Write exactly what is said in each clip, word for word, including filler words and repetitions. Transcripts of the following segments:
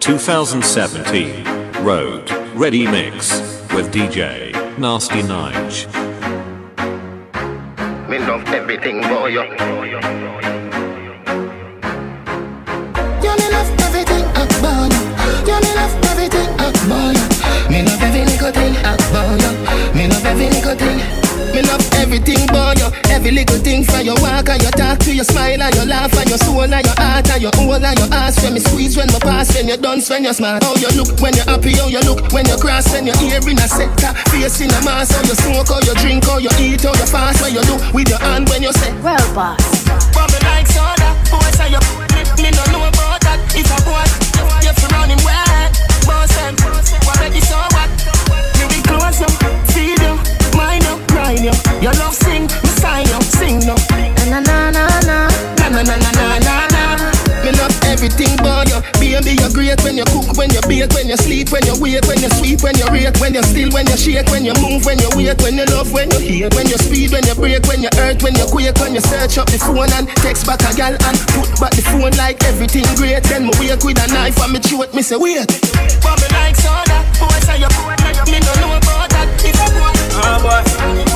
two thousand seventeen Road Ready Mix with D J Nasty Nige. Me love everything boy. You me love everything about you. You me love everything about you. Me love every little thing about you. Me love every little thing. Me love everything about you. Every little thing from your walk and your talk to your smile and your laugh and your soul and your heart and your whole and your ass. When me squeeze, when me pass, when you dance, when you smile. How you look when you're happy, how you look when you cross, when you're here in a sector, face in a mask. How you smoke, how you drink, how you eat, how you fast, what you do with your hand when you say, well, boss. Bubble like soda, boy say you me, me no know about that. If a boy, you fi run him wet, boss him, what make you so what? Me be close you, feed you, mind you, grind you. Your love sing, me sign you, sing no. Na na na na na na na na na na na. Me love everything about you. Baby, you're great when you cook, when you bake, when you sleep, when you wake, when you sweep, when you rake, when you still, when you shake, when you move, when you wait, when you love, when you hate, when you speed, when you break, when you hurt, when you quake, when you search up the phone and text back a gal and put back the phone like everything great. Then me wake with a knife and me throat, me say wait. Bubble like soda, boy say you me no know about that. If I want, ah boy.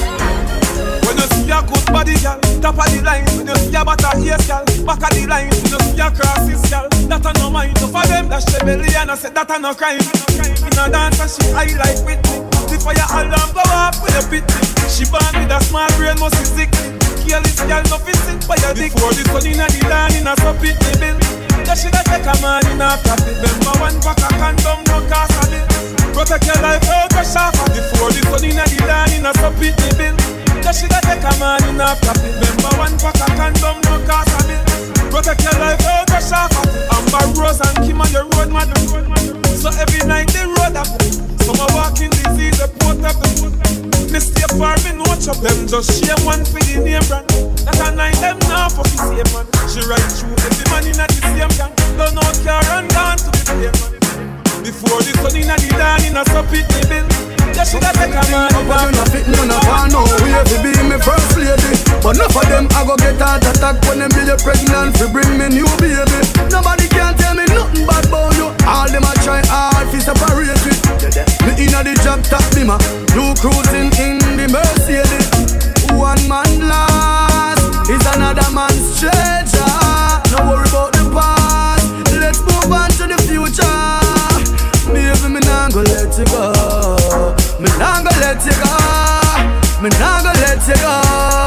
When you see a good body, girl, top of the line. When you see a butter ears, girl, back of the line. When you see a crosses, girl, that a no mind. So for them, that's the belly and I said that a no crime. In a dance and she high like Whitney. The fire alarm go off when you pit me. She born with a small brain, must be sickly. Careless girl, no physics, but you dick. Before the sun in the land, in a so pitney bill. You shoulda take a man in a profit. Remember one pack of condom, no cost a bill. Protect your life out the shopper. Before the sun in the land, in a so pitney bill. You shoulda take a man in a profit. Remember one pack of condom, no cost a bill. Protect your life out the shopper. Amber Rose and Kim on your road, man. So every night they road up. Some are walking disease, they put up. Me stay far, me no chop them. Just share one for the name brand. That a night them now for the same man. She ride through every man in the same gang. Don't know car and gone to the same man. Before the sun in the dawn in a so pitney bill. You shoulda take a man. But you not fit, you not want no way to be me first lady. But enough of them I go get heart attack when them be you pregnant fi bring me new baby. Nobody can tell me nothing bad about you. All them a try hard fi separate me. Me inna the job top bimmer, you cruising in the Mercedes. One man lost is another man's treasure. No worry about the past, let's move on to the future. Baby, me nah go let you go. Me nah go let you go. Me nah go let you go.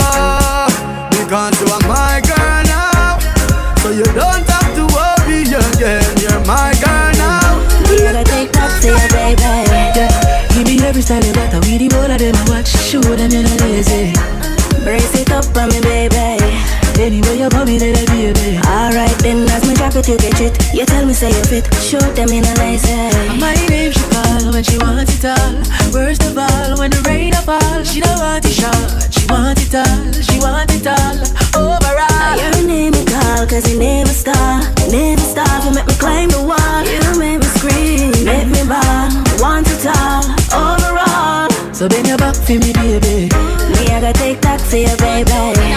Because you are my girl now, so you don't have to worry again. You're my girl now. We gotta take that to you, baby. Yeah, give me every style you got. We the whole of them I watch. Show them you're not lazy. Brace it up for me, baby. Anyway you want me there, baby. Alright then, as me drop it, you get it. You tell me say you fit. Show them in a nice way. My name she call when she wants it all. Worst of all, when the rain a fall, she don't want it short. She want it all, she want it all. Overall, your name is call, cause you never stop. Never stop, you make me climb the wall. You make me scream, make me ball. Want it all, overall. So bend your back for me, baby. Me, I gotta take that for you, baby.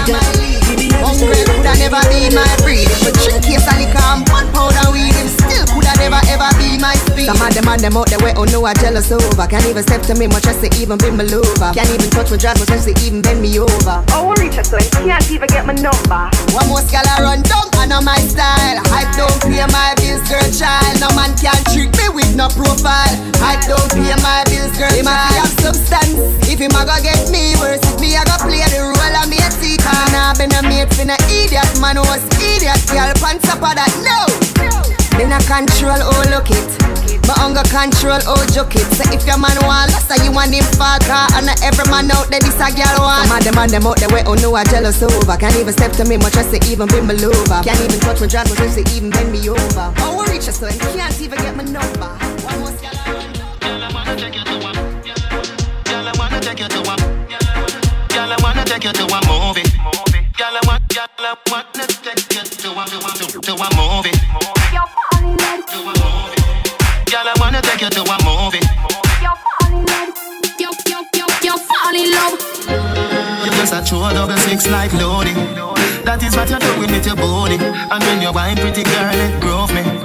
Hungry coulda never be my breed. If a drink case of liquor and one powder weed, him still coulda never ever be my speed. Some of them and them out there where oh no I jealous over. Can't even step to me much as to even bend me over. Can't even touch my dress much as to even bend me over. Oh reach a son, can't even get my number. One more gal I run down, I know my style. Hype don't pay my bills, girl child. No man can trick me with no profile. Hype don't pay my bills, girl child. He might have substance. If him a go get me worse, if me a go play the role of me a seeker. Nah been a mate for no idiot, man was idiot. Girl on top of that, no. Then I control, oh look it. My hunger control, oh joke it. So if your man want lost, so you want him fall car. And not every man out there, this a girl want. Some of them and them out there, where oh no I jealous over. Can't even step to me, much as to even bend me over. Can't even touch my dress, much as to even bend me over. Oh reach a son, can't even get my number. One more girl I run. Girl I wanna take you to one. Girl I wanna take you to one. Girl I wanna take you to a movie. Girl I want, girl I wanna take you to a to, to a movie. You're falling in to a movie. Girl I wanna take you to a movie. You're falling in Yo, yo, yo, you're falling in love. Just a true double six like loading. That is what you're doing with your body. And when you wine pretty girl, it grove me.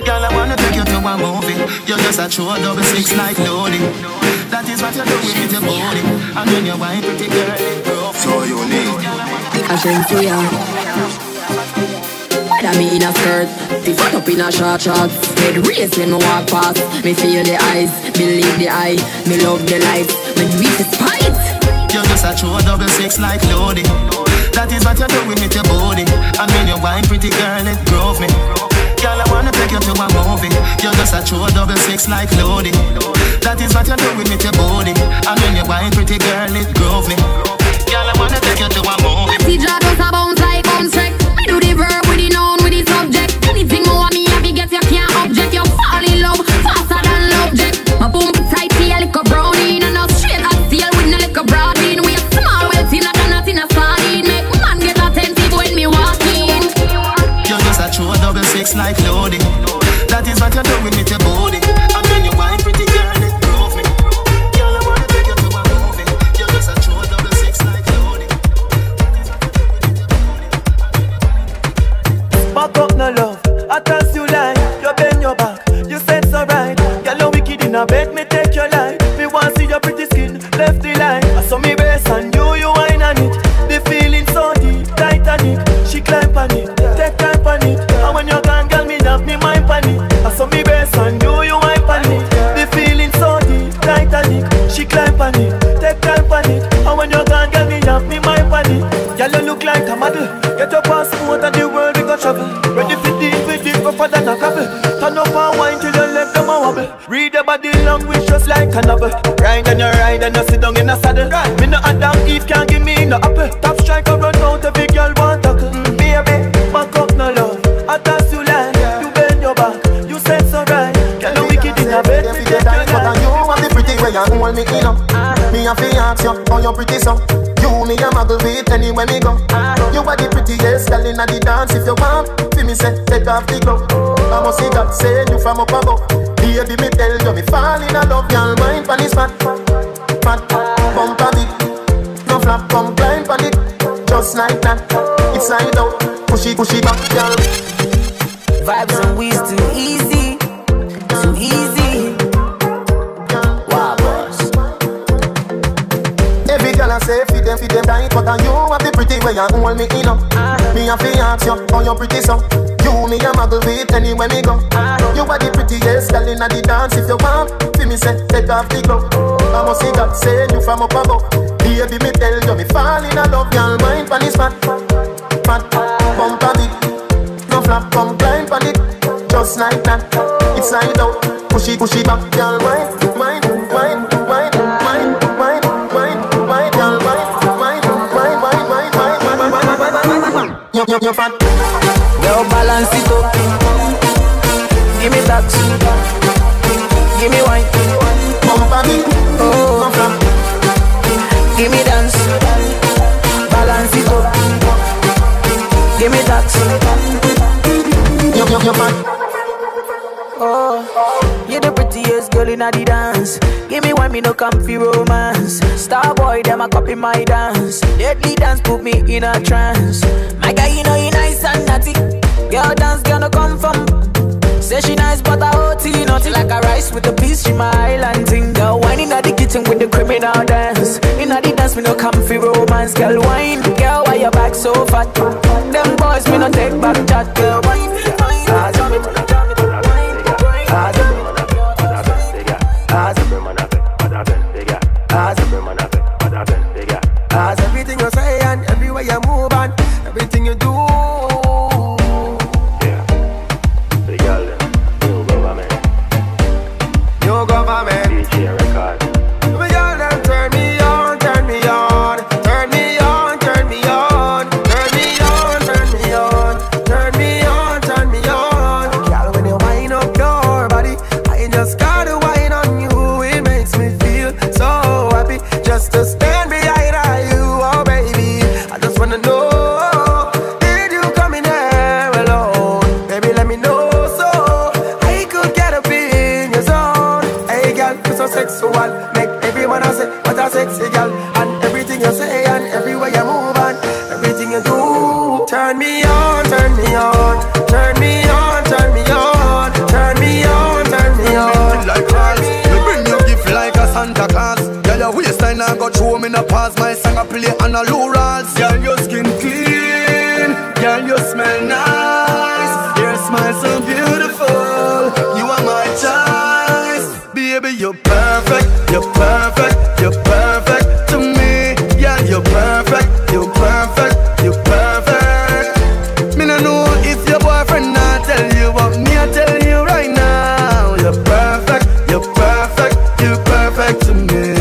Girl, I wanna take you to a movie. You're just a true double six like loading. That is what you're doing with your body. And when you're wine, pretty girl, it broke. So you need I drink for ya. Whether me in a skirt, the foot up in a short shorts. Head race when me walk past. Me feel the eyes, believe the eye. Me love the lights, me do it despite. You're just a true double six like loading. That is what you're doing with your body. And when you're wine, pretty girl, it drove me. Girl, I wanna take you to a movie. You're just a true double six like loading. That is what you're doing with your body. And when you're wine, pretty girl, it drove me. Girl, I wanna take you to a movie. See Jack does a bounce like bounce track. I do the verb with the noun with the subject. Anything more me have you get you can't object. You fall in love faster than love jet. My boom tight feel like a brownie. And now straight up steel with no like a broad bean. We a small well thin and not in a sardine. Make man get attentive when me walk in. You're just a true double six like loading. That is what you're doing with your body. And when you wine, pretty girl, it drove me. Girl, I wanna take you to a movie. You're just a true double six like loading. Back up no love, I toss you like you bend your back, you said so right. Girl, you wicked in a bed, me take your life. Me want see your pretty skin, left the line. I saw me best and you, you wine on it. The feeling so deep, Titanic. She climb on it, take time on it. And when you're gone, girl, me have me mind on it. I saw me best and you, you wine on it. The feeling so deep, Titanic. She climb on it, take time on it. And when you're gone, girl, me have me mind on it. Girl, you look like a model. Get your passport and the world we go travel. Ready for deep, we deep, rougher than a couple. Turn up and wine till your leg them a wobble. Read your body language just like a novel. Ride and you ride and you sit down in a saddle. Me no Adam Eve can't give me no apple. Top striker run out, every girl want tackle. Mm, baby, back up no love. I toss you like you bend your back. You said so right. Girl, you wicked in a bed. Me take your life. You want the pretty way you hold me in up. Me a fi ask you how you pretty so. You me a muggle with anywhere me go. You are the prettiest girl inna the dance. If you want, fi me say take off the glove. I must see God send you from up above. Baby, me tell you me fall in love. Y'all mind pon this fat, fat, bump a bit. No flap, come climb pon it. Just like that, it's side out. Push it, push it back, y'all. Vibes and we's too easy, too easy. Wow, boss. Every girl I say feed them, feed them tight. But you have the pretty way you hold me in up. Me a fi ask you how you pretty so. You me a muggle with anywhere me go. You are the prettiest girl inna the dance. If you want, fi me say take off the glove. I must see God send you from up above. Baby, me tell you me fall in love. Y'all mind pon this fat, fat, bump a bit. No flap, come climb pon it. Just like that, it's side out. Push it, push it back, y'all mind, mind, mind, mind, mind, mind, mind, mind, y'all mind, mind, mind, mind, mind, mind, mind, mind, mind. You, you, you fat. Yo, balance it up. Give me that. Give me wine. Bump a bit. Oh, no flap. Give me dance. Balance it up. Give me that. You, you, you fat. Oh, you're the prettiest girl in the dance. Give me one, me no comfy romance. Star boy, them a copy my dance. Deadly dance put me in a trance. My guy, you know you nice and naughty. Girl dance gonna come from. Say she nice but I O T. Nothing like a rice with a piece, she my island thing. Girl whining at the kitchen with the criminal dance. In the dance, me no comfy romance. Girl wine, girl why your back so fat? Them boys me no take back chat. Girl wine, wine, ah, jump it, jump it, wine, wine, ah, jump it. Cause everything you say and everywhere you move and everything you do. Yeah, the girl them, new government. New government. D J record. The girl them turn me on, turn me on, turn me on, turn me on, turn me on, turn me on, turn me on, turn me on. Girl, when you wind up your body, I just gotta wine on you. It makes me feel so happy just to stand behind you, oh baby. I just wanna know go through, me no pause my song, I play on a low rolls. Girl, your skin clean, girl, you smell nice, your smile so beautiful, you are my choice. Baby, you're perfect, you're perfect, you're perfect to me. Yeah, you're perfect, you're perfect, you're perfect. Me no know if your boyfriend not tell you, but me I tell you right now. You're perfect, you're perfect, you're perfect to me.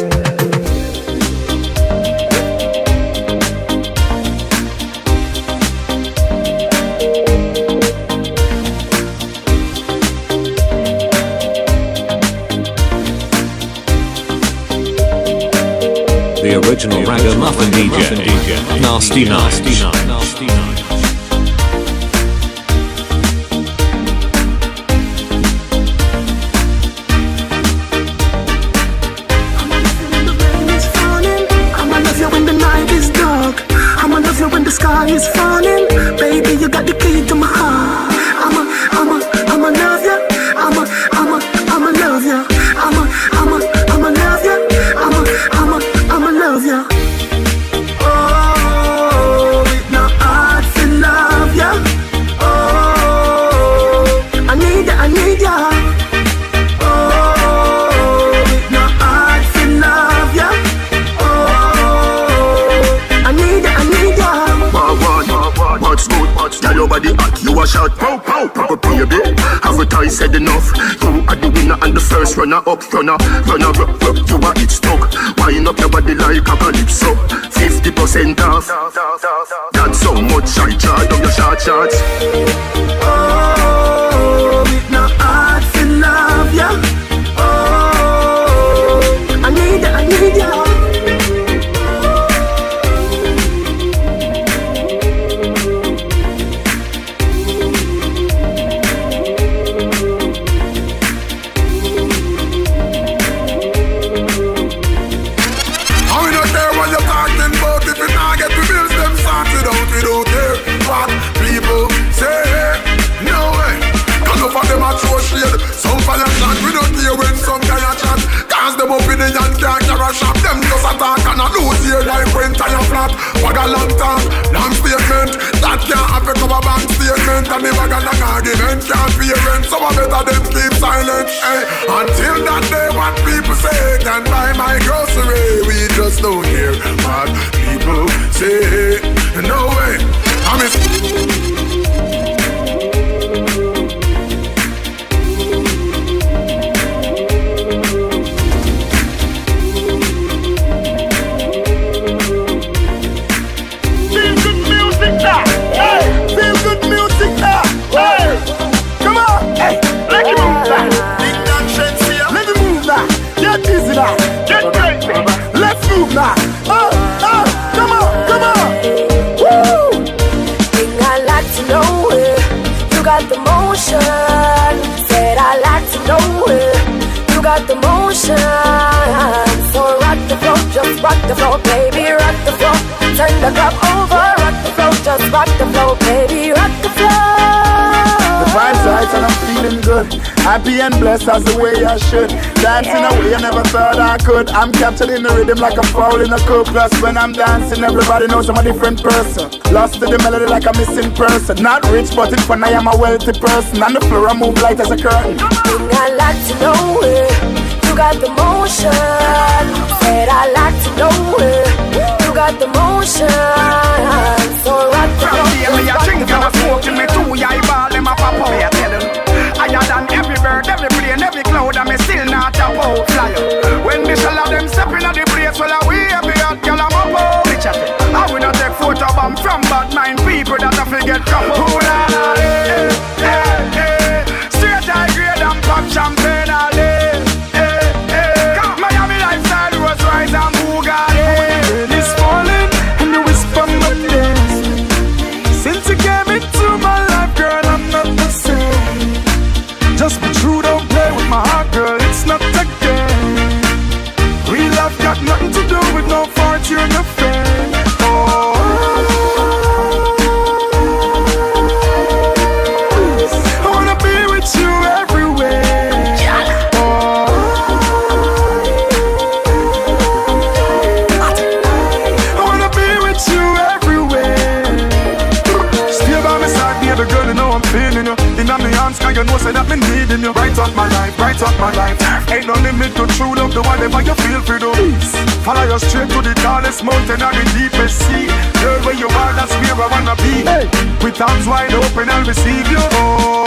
The original Ragamuffin D J, Nasty Nasty Nasty Night. I'ma love you when the night is dark. I'ma love you when the sky is falling. Baby, you got the key to my heart. I'ma, I'ma, I'ma love you. I'ma, I'ma, I'ma love you. I'ma, I'ma, I'ma love you. I'ma, I'ma, I'ma love you. Oh, with no heart to love you. Oh, I need ya, I need ya. Oh, with no heart to love you. Oh, I need ya, I need ya. One, what's good, what's tell your body hot, you a shot, pow, pow, proper baby. Advertise said enough. You are the winner and the first runner up, runner, runner up, up. You are it stuck. Wind up your body like a calypso. Fifty percent off. That's so much I charge of your short shots. Oh, with no heart to love ya. Oh, I need ya, I need ya. Some fire shot, we don't hear when some guy a chat. Cause them up in the yan can't carry shop. Them just attack and a lose here like when tire flat. Wag a long talk, long statement. That can't happen to a bank statement. And the wag a long argument can't be rent. So I better them keep silent, hey. Until that day what people say can buy my grocery. We just don't hear what people say. No way, I miss. Get crazy, let's move now. Oh, oh, come on, come on. Woo! Thing I like to know it. You got the motion. Said I like to know it. You got the motion. So rock the floor, just rock the floor, baby, rock the floor. Turn the club over, rock the floor, just rock the floor, baby, rock the floor. The vibe's right and I'm feeling good. Happy and blessed as the way I should. Dancing a way I never thought I could. I'm captured in the rhythm like a fowl in a coop. Plus when I'm dancing everybody knows I'm a different person. Lost to the melody like a missing person. Not rich but in fun I am a wealthy person. On the floor I move light as a curtain. Thing I like to know it. You got the motion. Said I like to know it. You got the motion. So rock the floor. Me a drink and a smoke in me too. Yeah, I ball them a pop out. Me a tell them higher than every bird, every plane, every cloud. And me still not a out flyer. When me shall have them stepping at the place, well I we every hot girl I'm up out. Bitch at it. I will not take photo bomb from bad mind people that I forget come out. Ooh la la, eh, eh, eh. Straight high grade and pop champagne all day. Eh, eh. Miami lifestyle, Rolls Royce and Bugatti. It's falling and you whisper my name. Since you came into my life, girl, I'm not the same. Just be true, don't play with my heart, girl, it's not a game. Real love got nothing to do with no fortune or fame. Oh, dance, cause you know say that me needing you. Bright up my life, bright up my life. Ain't no limit to true love, the whatever you feel free to. Follow you straight to the tallest mountain and the deepest sea. Girl, where you are, that's where I wanna be. Hey. With arms wide open, I'll receive you. Oh.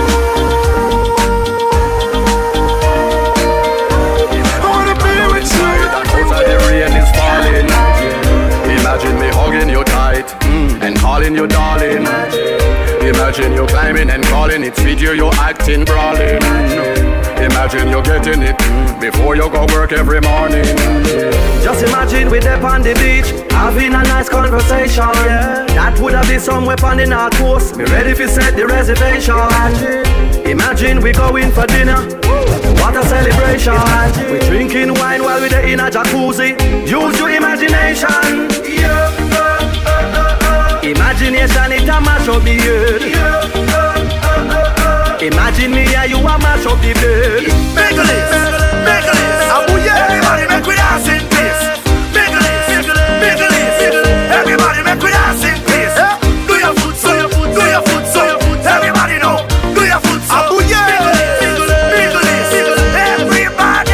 I wanna be with you. Outside the rain is falling. Imagine me hugging you tight mm, and calling you darling. Imagine you climbing and calling it sweet, you you acting brawling. Imagine you getting it mm, before you go work every morning. Just imagine we there on the beach, having a nice conversation. Yeah. That would have been somewhere on the north coast. Me ready to set the reservation. Imagine we going for dinner. What a celebration. We drinking wine while we there in a jacuzzi. Use your imagination. Yeah. Imagination it a mash up the earth. Imagine me and you a mash up the bed. Make a list, make a list. Everybody make we dance in peace. Make a list, make a list. Everybody make we dance in peace. Do your foot so, do your foot so. Everybody know, do your foot so. Make a list, make a list. Everybody.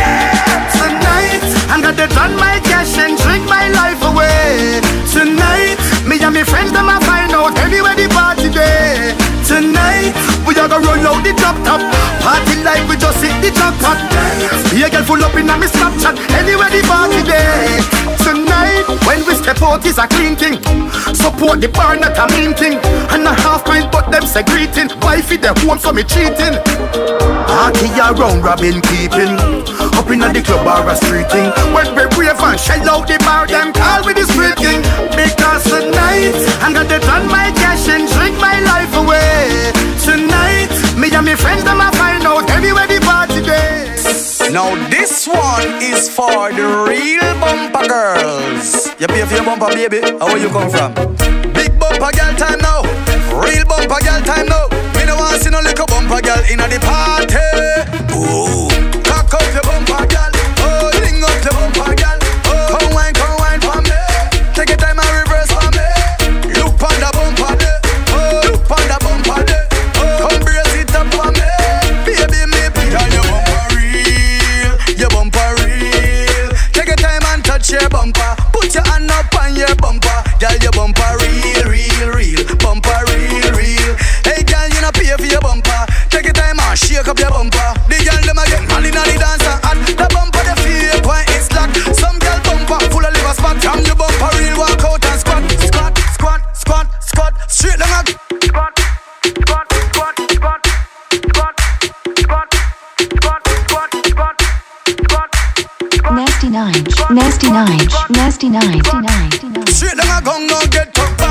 Tonight I'm gonna run my cash and drink my life away. Tonight me and my friends them a find out anywhere the party day. Tonight we are gonna roll out the drop top. Party like we just hit the jackpot. Be a girl full up in a me Snapchat. Anywhere the party day. Tonight when we step out is a clean thing. Support the bar not a mean thing. And a half pint but them say greeting. Wifey the home so me cheating. Party around Robin keeping. Up in the club or a street thing. When we brave and shell out the bar them call with the street king. Because tonight I'm gonna run my cash and drink my life away. Tonight me and my friends them a find out anywhere the party day. Now this one is for the real bumper girls. You pay for your bumper baby, how where you come from? Big bumper girl time now. Real bumper girl time now. Me no want see no little bumper girl in the party. Ooh, cock up your bumper girl. Oh, ring up your bumper girl. Oh, come wine, come wine for me. Take your time and reverse for me. Look on the bumper day. Oh, look on the bumper day. Oh, come brace it up for me. Baby, me put on your bumper real. Your bumper real. Take your time and touch your bumper. Put your hand up on your bumper. Girl, your bumper real, real, real. Bumper real, real. Hey, girl, you know pay for your bumper. Take your time and shake up your bumper. The girl them a get mad inna the dancer and the bumper the fake when it's locked. Some girl bumper full of liver spot. From your bumper real walk out and squat, squat, squat, squat, squat. Straight long a squat, squat, squat, squat, squat, squat, squat, squat, squat, squat. Nasty nine, nasty nine, nasty nine, nasty nine. Straight long a gong no get took back.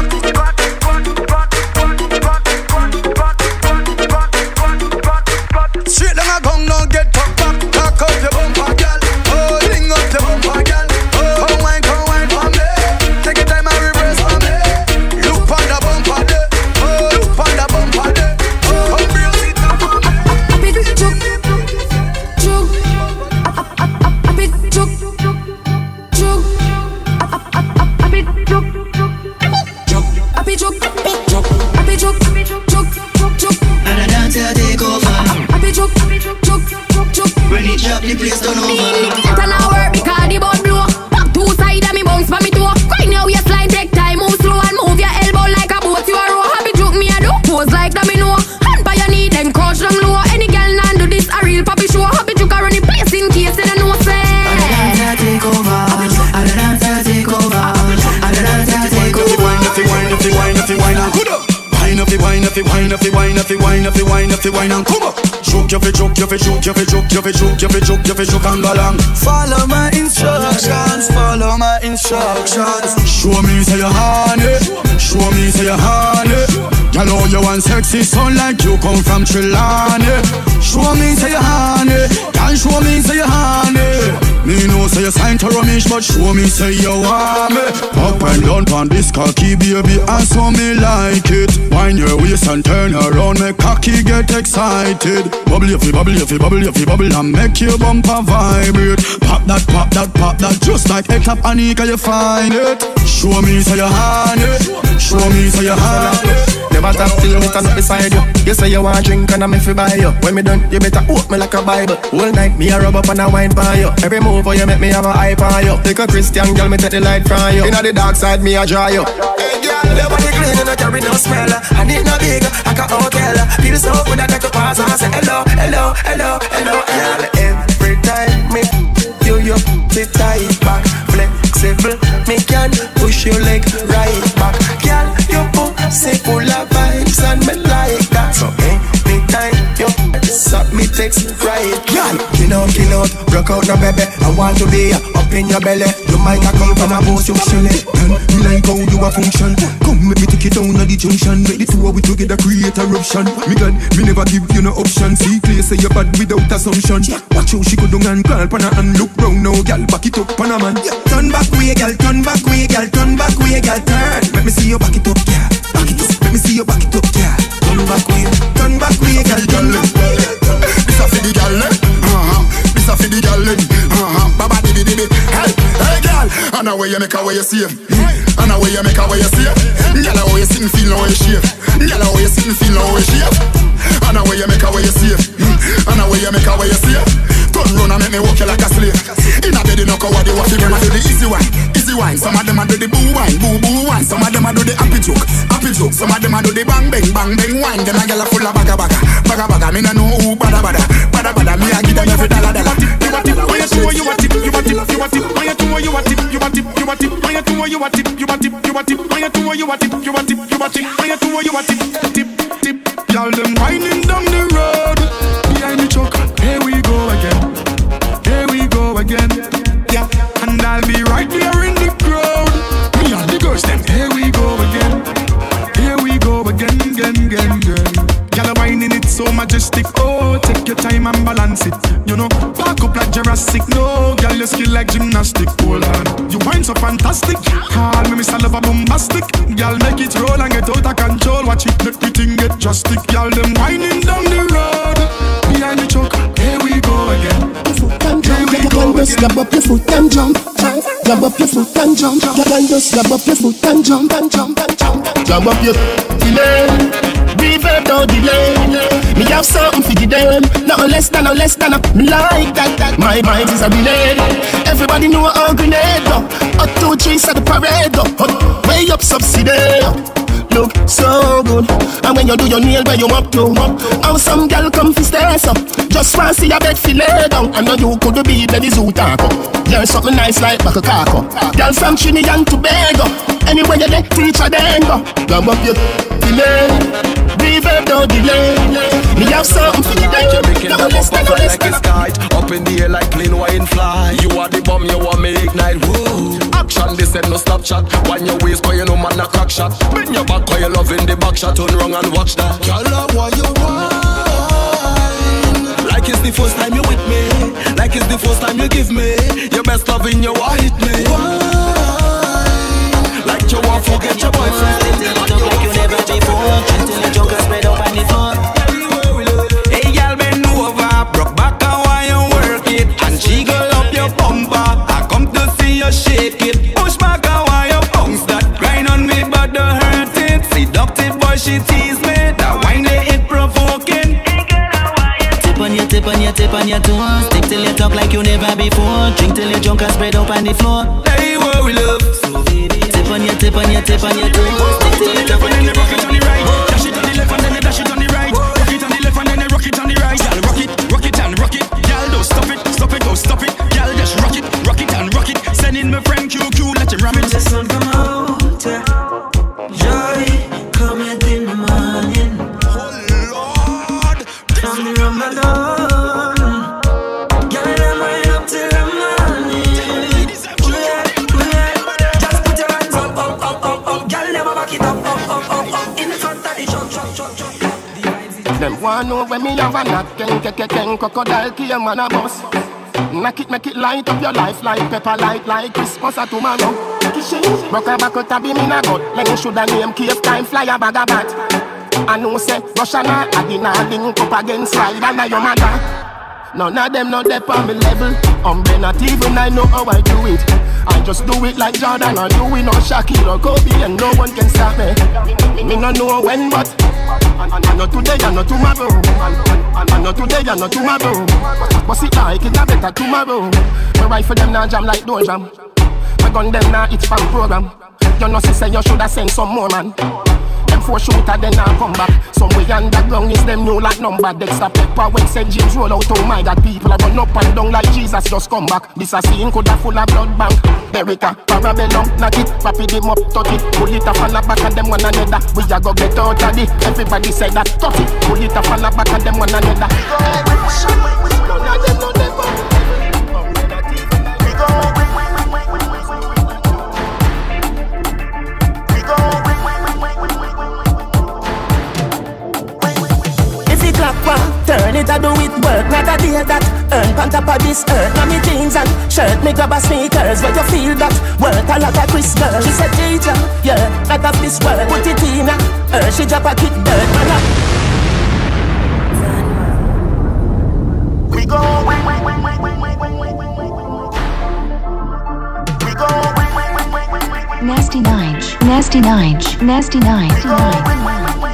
Straight long a gong no get took back. Cock up your bumper girl. Oh, ring up your bumper girl. Oh, come wine, come wine for me. Take your time and reverse for me. Look on the bumper day. Oh, look on the bumper day. Oh, come brace it up. A big chook, chook. A big chook, chook. A big chook, chook. A big chook, chook. A big chook, chook, chook. And I dance till I take over. A big chook, chook, chook. When it drop, the place turn over. It an hour because the boat blow. Pop two side and me bounce for me toe. Grind your waistline, take time, move slow and move your elbow like a boat you a row. Happy joke me a do, pose like domino. Hand by your knee, then crouch down low. Any girl nan do this a real poppy show. Happy joke a run the place in case they don't know say. I dance till I take over. I dance till I take over. I dance till I take over. Wine up, wine up, wine up, wine up, good up. Wine up, wine up, wine up, wine up, wine up, wine up, wine and come up. Choke your fi choke, your fi choke, your fi choke, your fi choke, your fi choke, your fi choke and go along. Follow my instructions, follow my instructions. Show me say you honey, show me say you honey. Girl, oh you want sexy son like you come from Trelawney. Show me say you honey, girl, show me say you honey. Me know say you signed to Ramesh, but show me say you want me. Up and down pon this cocky baby, and so me like it. Wind your waist and turn around, make cocky get excited. Bubble your fi, bubble your fi, bubble your fi, bubble and make your bumper vibrate. Pop that, pop that, pop that, just like a top Anika you find it. Show me say you honey, Show me so you hard. Never stop till me stand up beside you. You say you want drink and I'm if you buy you. When me done, you better open me like a Bible. All night me a rub up and a wine for you. Every move for you make me have a eye for you. Like a Christian girl, me take the light from you. Inna the dark side, me a draw you. Hey girl, your body clean and I carry no smell. I need no big, like a hotel. Feel so good I take a pass and I say hello, hello, hello, hello. Girl, every time me you, you sit tight back, flexible. Me can push your leg right back. Girl, you pussy full of vibes and me like that. So anytime you suck me text right. Girl, kill out, kill out, broke out no baby. I want to be up in your belly. You might have come from a boss, you shall it. And me like how you a function. Come make me take it down at the junction. Make the two of we together create a eruption. Me God, me never give you no option. See clear say you bad without assumption. Watch how she go down and call pan her and look round now. Girl, back it up pan a man. Turn back way, girl, turn back way, girl, turn back way, girl, turn. Let me see you back it up, yeah. Back it up. Let me see you back it up, yeah. Turn back way, turn back way, girl, turn back way. This a for the girl, uh-huh. This a for the girl, uh-huh. Baba di di di di. Hey, hey, girl. And a way you make a way you see him. And a way you make a way you see him. Girl, how you sitting, feel no way shape. Girl, how you sitting, feel no way shape. And a way you make a way you see him. And a way you make a way you see him. Turn round and make me walk you like a slave. In a bed you know how they walk. Them a do the easy wine, easy wine. Some of them a do the boo wine, boo boo wine. Some of them a do the happy joke, happy joke. Some of them a do the bang bang, bang bang wine. Them a gyal a full of baga baga, baga baga. Me no know who bada bada, bada bada. Me a give them every dollar dollar. You a tip, why you two you a tip, you a tip, you a tip. Why you two you a tip, you a tip, you a tip. Why you two you a tip, you a tip, you a tip. Why you two you a tip, you a tip, you a tip. Why you two you a tip, tip, tip. Y'all them whining down the road behind the truck. Here we go again. Here we go again, yeah. And I'll be right there in the crowd. Me and the girls them. Here we go again. Here we go again, again, again, again. Y'all are whining it so majestic. Oh, take your time and balance it. You know, back up like Jurassic. No, girl, your skill like gymnastic. Hold on, you whine so fantastic. Call me Mister Lover Bombastic. Girl, make it roll and get out of control. Watch it, make everything get drastic. Y'all them whining down the road behind the truck. Here we go again. Just grab up your foot and jump. Grab up your foot and jump. Girl, just grab up your foot and jump and jump and jump. Grab up your delay. Reverb don't delay. Me have something for the them. No less than, no less than a me like that. That my mind is a grenade. Everybody know a grenade. Hot two trees at the parade. Hot way up subsidy. Look so good. And when you do your nail where you up to, how some girl come fi stairs up. Just want see your bed fi lay down. I know you could be the zoo taco. There's something nice like back a caco. Girl from Trinidad and Tobago. Anywhere you get teacher then go. Grab up your delay. Reverb don't delay. Me have something for you. No less than, no less than. Up in the air like clean wine fly. You are the bomb, you want me ignite. Woo. Action, this ain't no stop chat. When your waist, cause you know man a crack shot. Bend your back, cause you loving the back shot. Turn wrong and watch that. Girl, love what you want. Like it's the first time you with me. Like it's the first time you give me. Your best loving, you want hit me. Like you want forget your boyfriend. Like you never before. Until the joker spread up on the floor. Hey, y'all bend over, broke back and why you work it, and jiggle up your bumper. I come to see you shake it. Push back and why you bounce that. Grind on me but don't hurt it. Seductive boy she tease me. That wine they it provoking. Tip on your, tip on your, tip on your toes. Stick till you talk like you never before. Drink till your junk and spread up on the floor. Hey, what we love. So baby, tip on your, tip on your, tip on your toes. Stick till you talk like you never before. Dash it on the left and then you dash it on the right. Rock it on the left and then you rock it on the right. Y'all rock it, rock it and rock it. Y'all don't stop it, stop it, don't stop it. Y'all just rock it, rock it and rock it. Sending my friend Q Q, let him ram it. The sun come out, yeah. Joy coming in the morning. Oh Lord, from the Ramadan. Girl, I'm right up till the morning. Just put your hands up, up, up, up, up. Girl, never back it up, up, up, up, up. In the front of the truck, truck, truck, truck. Them want know when me have a knock. Ken, ken, ken, ken, crocodile came on a bus. Knock it, make it light up your life like pepper light like Christmas or tomorrow. Broke a back out a beam in a gut. Let me should a name cave time fly a bag of bat. I know say Russia na I didn't link up against slide and your mother. None of them not there on me level. Um, they not even I know how I do it. I just do it like Jordan or you, we no Shaquille or Kobe, and no one can stop me. Me no know when, but I know today, I know tomorrow. I know today, I know tomorrow. But it like it's a better tomorrow. My rifle them now jam like door jam. My gun them now it's from program. You know, say you shoulda send some more man. Them four shooter then now come back. Some way underground is them new like number. Dexter Pepper when Saint James roll out. Oh my God, people are run up and down like Jesus just come back. This a scene coulda full of blood bank. Erica, Parabellum, knock it, rapid them up, touch it. Pull it up on the back of them one another. We a go get out of it. Everybody say that, touch it. Pull it up on the back of them one another. None of them, none of them. Turn it, I do it work, not a day that earn on top of this earth. Now me jeans and shirt, me grab a sneakers. Where you feel that work a lot of Chris girl. She said, Teacher, yeah, not of this world. Put it in her, she drop a kick dirt. Man, I... We go, we go, Nasty Nine, Nasty Nine, Nasty Nine, Nasty Nine.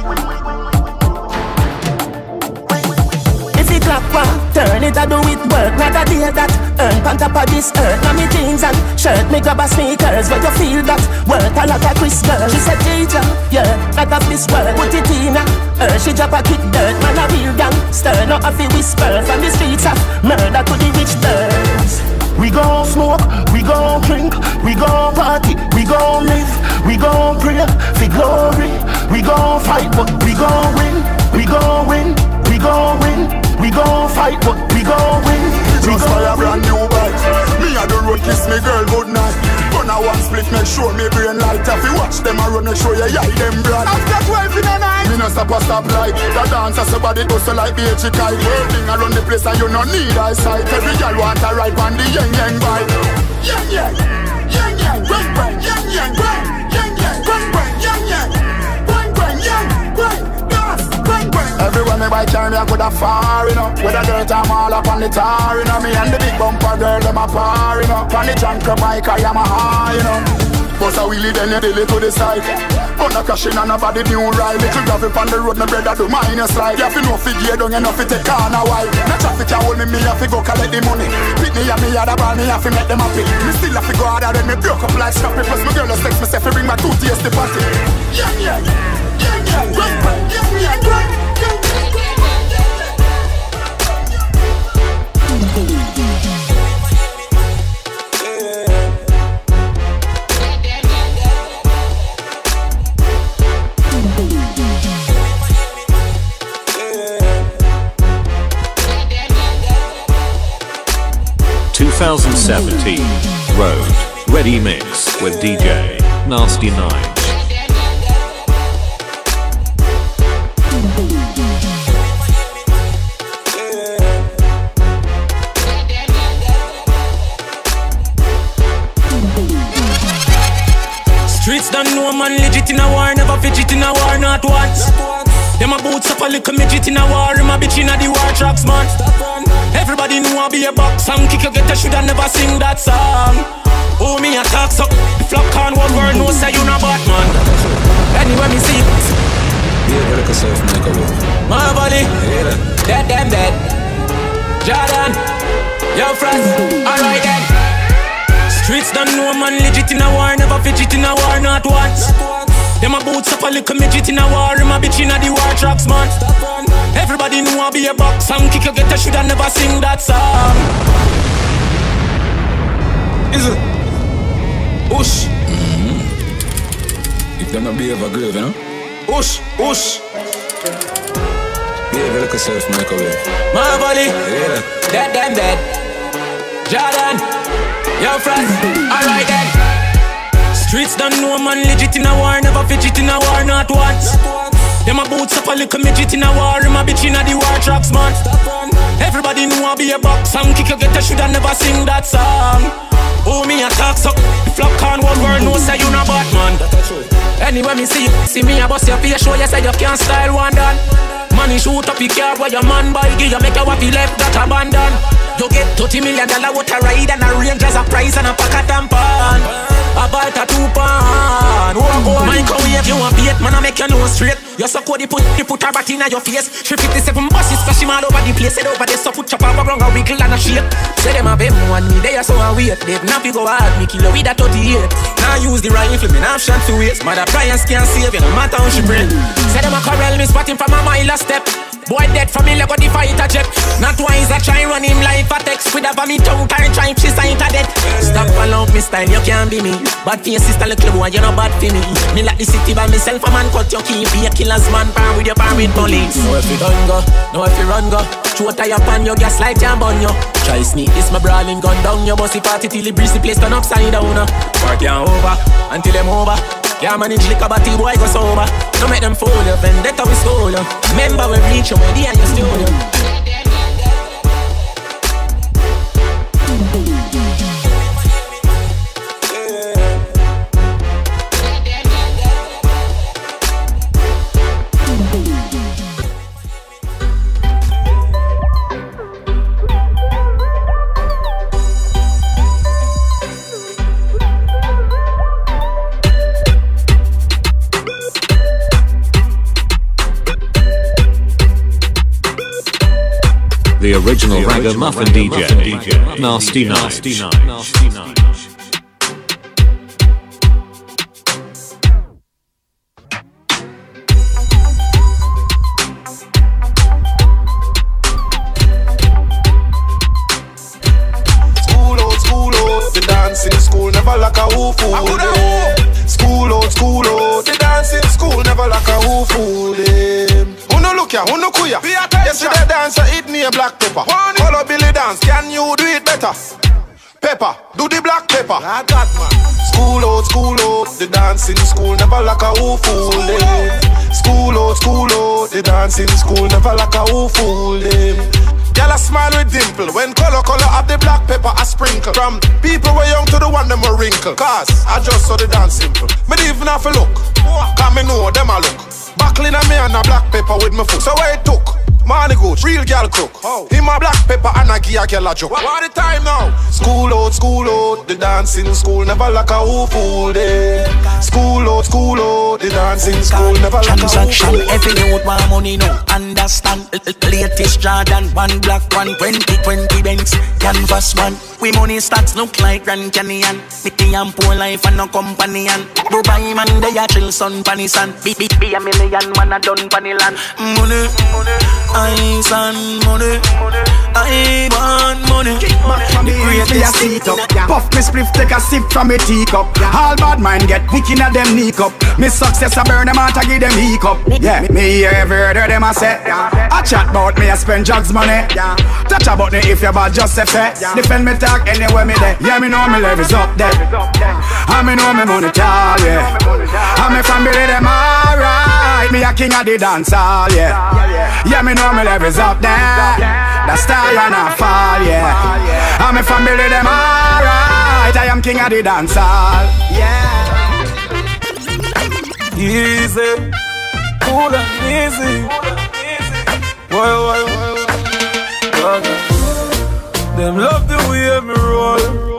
Turn it, I do it work, not a day that earn on top of this earth. Now me jeans and shirt, me grab a sneakers. Where you feel that work a lot of Chris girl. She said, Teacher, yeah, not of this world. Put it in her, she drop a kick dirt. Man a real gangster, not a fi whisper. From the streets of murder to the rich birds. We gon' smoke, we gon' drink, we gon' party, we gon' live, we gon' pray for glory. We gon' fight, but we gon' win, we gon' win, we gon' win. We gon' fight, but we gon' win. Just buy a brand new bike. Me a the road, kiss me girl, good night. Gonna one split, make sure me brain light. If you watch them, I run and show you, yeah, them brand. After twelve in the night, me no stop a stop light. The dancer, somebody goes to like B H kite. Whirling around the place and you no need eyesight. Every girl want a ride on the yang yang bike. Yang yang, yang yang, bang bang, yang yang, bang, yang yang, bang bang, yang yang, bang bang, yang, bang, gas, bang bang. Everyone me buy car, me I coulda far, you know. With a dirt I'm all up on the tar, you know. Me and the big bumper girl, them a par, you know. On the trunk of bike, I am a high, you know. Bust a wheelie, then you delay to the side. But no crashing and nobody new ride. Little gravel on the road, my brother do minus slide. You have to know fi gear down, you know fi take corner wide. No traffic can hold me, me have to go collect the money. Pick me and me other ball, me have to make them happy. Me still have to go harder than me broke up like Scrappy. Plus my girl just text me, say fi bring my two tears to party. Yeah, yeah, yeah, yeah, right, right, yeah, yeah, right. twenty seventeen Road Ready Mix with D J Nasty Nine. Streets don't know man legit in a war, never fidget in a war, not once. Them a boots up a little midget in a war, him a bitch in a the war tracks, man. Everybody know I be a box song, kick you get a should I never sing that song. Oh me a talk so, flop can one word, no say you no Batman. Anyway me see it. Yeah, look yourself, make a look. My body, dead, dead, dead. Jordan, yo friends, alright then. Streets don't know man legit in a war, never fidget in a war, not once. Them a boots up a little midget in a war, him a bitch in a the war tracks, man. Everybody know I be a box song, kick you get a should I never sing that song. Is it? Ush. Mm-hmm. If them not be ever grave, you know? Ush, ush. Yeah, look yourself, make a way. My body, yeah. Dead, dead, dead. Jordan, yo friends, alright then. Streets don't know man legit in a war, never fidget in a war, not once. Them a boots up a little midget in a war, him a bitch in a the war tracks, man. Everybody know I be a box song, kick you get a should I never sing that song. Oh me a talk so, flop can one word, no say you no Batman. Anyway me see, see me a bust your face, show you say you can't style one done. Money shoot up your car where your man buy, give you make you waffy left that abandon. to get thirty million dollar water ride and a range as a price and a pack of tampon. A bite a two pan. Microwave you a bait, man I make your nose straight. You suck what they put, they put her back in your face. She fifty-seven buses, splash him all over the place. Head over there, so put chop up around a wiggle and a shake. Say them a bem one me, they are so a wait. They now you go hard, me kill her with a thirty-eight. Now use the rifle, me now shot to waste. Mother Brian can't save you, no matter how she bring. Say them a corral me, spot him from a mile a step. Boy dead familiar got the fighter jet. Not wise I try run him life a text. With a vomit tongue carry try she sign to death. Stop along me style, you can't be me. Bad for your sister little boy, you not bad for me. Me like the city by myself, a man cut your key. Be a killer's man, pan with your pan with police. No if you done go, no if you run go. Show tie up on your gas light and burn you. Try sneak this my brawling gun down. Your bossy party till the breeze the place turn upside down. Work you over, until them over. Yeah, manage liquor, but the boy go sober. Don't make them fool you, vendetta we stole you. Remember we reach you, where the and you stole you. The original Ragamuffin D J, Nasty Nasty Nasty Nasty. School out, school out, the dance in school never like a who fool. School out, school out, the dance in school never like a who fool. Uno look ya, uno kuya. Yesterday dancer eat me a black pepper. Follow Billy dance, can you do it better? Pepper, do the black pepper. I got man. School out, school out, the dance in school never like a who fool them. School out, school out, the dance in school never like a who fool them. Girl a smile with dimple. When color color up the black pepper I sprinkle. From people way young to the one them a wrinkle. Cause I just saw the dance simple. Me didn't even have a look. Cause me know them a look. Buckling on me and a black pepper with my foot. So where it took? Money good, real girl cook. Oh. Him a black pepper and a gear girl a joke. What, what the time now? School out, school out, the dancing school never like a who fool them. School out, school out, the dancing school never like a who fool them. Every youth want money now, understand. Latest Jordan, one black one, twenty twenty Benz, canvas one. We money stats look like Grand Canyon. Bitty and poor life and no company and Dubai man they a chill sun panny sun. Be be be a million man a done panny land. Money, money. Ice and money, I want money. The greatest seat up. Puff me spliff, take a sip from a teacup. All bad mind get weak in a them knee cup. Me success I burn them out to give them hiccup. Yeah, me hear every word of them I say. I chat about me I spend jugs money. Touch about me if you bad just say fair. Defend me talk anywhere me there. Yeah, me know me levels up there. I me know me money tall, yeah. I me from Billy them alright. Me a king of the dance hall, yeah. Yeah, me know me levels up there. The star and a fall, yeah. I'm a family them alright. I am king of the dance hall, yeah. Easy, cool and easy. Why, why, why, why? Them love the way me roll.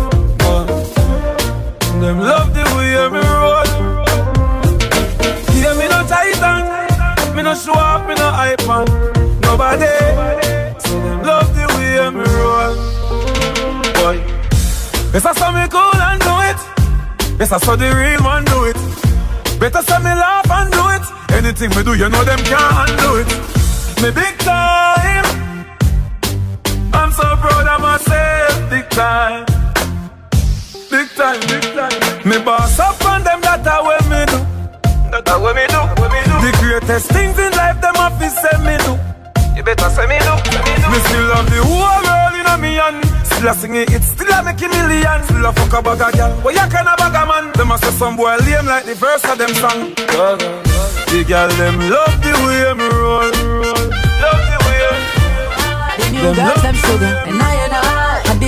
Them love the way me roll. Yeah, me no titan, me no show off, me no hype man. Nobody, so them love the way me roll. Boy, better so me cool and do it. Better so the real man do it. Better so me laugh and do it. Anything me do, you know them can't undo it. Me big time, I'm so proud of myself. Big time, big time, big time. Me boss up on them, that's how we me do. That's what me do, what me do. The greatest things in life, them have to say me do. You better say me do, me do. Me still love the whole world in a me hand. Still a sing it, it still a make a million. Still a fuck a bag a girl, but you can a bag a man. Them a say some boy lame like the verse of them song. The girl them love the way me roll, roll. Love the way. The new girls them sugar, and I and I.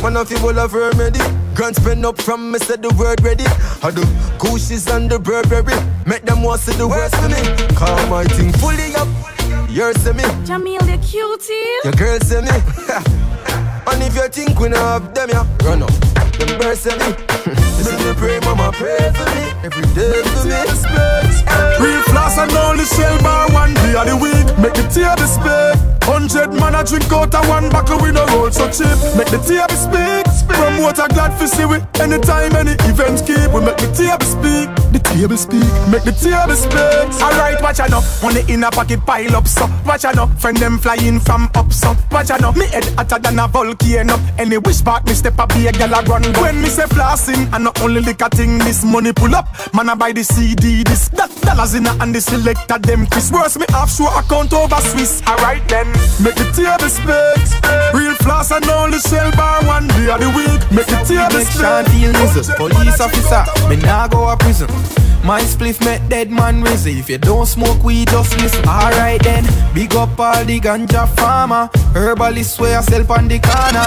Man of people have remedy. Grant spend up from me, said the word ready. I do Gucci's and the Burberry. Make them want to the worst for me. Call my thing fully up. Yours to me. Jamil, the cutie. Your girl say me. And if you think we not have them, yeah, run up. Them birds say me. Listen to pray, mama, pray for me. Every day to me. Real floss and only shell bar one day of the week. Make the table speak. Hundred man a drink out of one buckle with no roll so cheap. Make the table speak. Promote a glad for see we. Anytime any event keep. We make the table speak. The table speak. Make the table speak. Alright, watch out now. On the inner pocket pile up so. Watch out now. Friend them flying from up so. Watch out now. Me head hotter than a volcano. Any wish back me step up be a gal a run. When me say flossing and not only lick a thing. This money pull up. Man I buy the C D. This that dollars in a and the selector them Chris. Worse me offshore account over Swiss. Alright then. Make the table speak. Real floss and only shell bar one day of the week. Make the table speak. Police officer, me nah go a prison. My spliff make dead man rizzy. If you don't smoke weed, just listen. Alright then, big up all the ganja farmer. Herbalist swear sell on the corner.